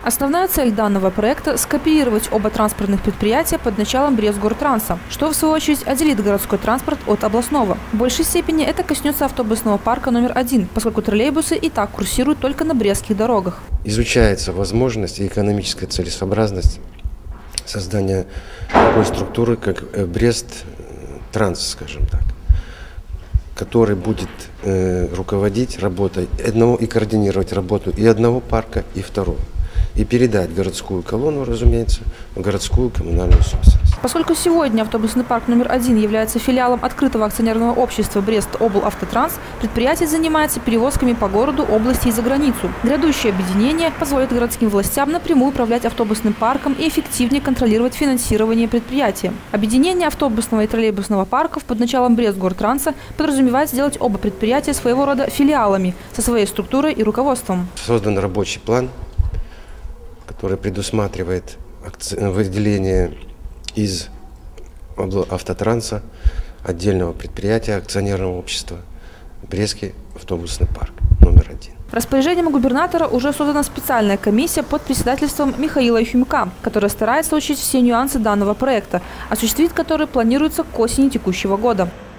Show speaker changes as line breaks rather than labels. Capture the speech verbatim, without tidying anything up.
Основная цель данного проекта – скооперировать оба транспортных предприятия под началом Брестгортранса, что в свою очередь отделит городской транспорт от областного. В большей степени это коснется автобусного парка номер один, поскольку троллейбусы и так курсируют только на брестских дорогах.
Изучается возможность и экономическая целесообразность создания такой структуры, как Брест-Транс, скажем так, который будет э, руководить работой одного и координировать работу и одного парка, и второго. И передать городскую колонну, разумеется, в городскую коммунальную собственность.
Поскольку сегодня автобусный парк номер один является филиалом открытого акционерного общества Брест-Облавтотранс, предприятие занимается перевозками по городу, области и за границу. Грядущее объединение позволит городским властям напрямую управлять автобусным парком и эффективнее контролировать финансирование предприятия. Объединение автобусного и троллейбусного парков под началом Брестгортранса подразумевает сделать оба предприятия своего рода филиалами со своей структурой и руководством.
Создан рабочий план, который предусматривает выделение из Автотранса отдельного предприятия акционерного общества Брестский автобусный парк номер один.
Распоряжением губернатора уже создана специальная комиссия под председательством Михаила Ефимюка, которая старается учесть все нюансы данного проекта, осуществить который планируется к осени текущего года.